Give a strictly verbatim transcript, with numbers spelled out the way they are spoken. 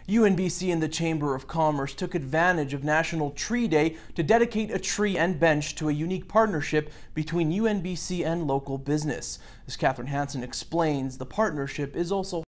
U N B C and the Chamber of Commerce took advantage of National Tree Day to dedicate a tree and bench to a unique partnership between U N B C and local business. As Catherine Hansen explains, the partnership is also